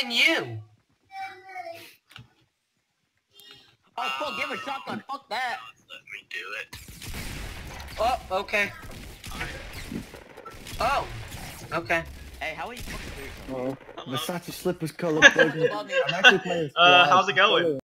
fucking you. Oh, fuck, give a shotgun. Fuck that. Let me do it. Oh, okay. Oh, okay. Hey, how are you fucking doing something? Oh, Versace slippers colour. I'm actually playing. How's it going?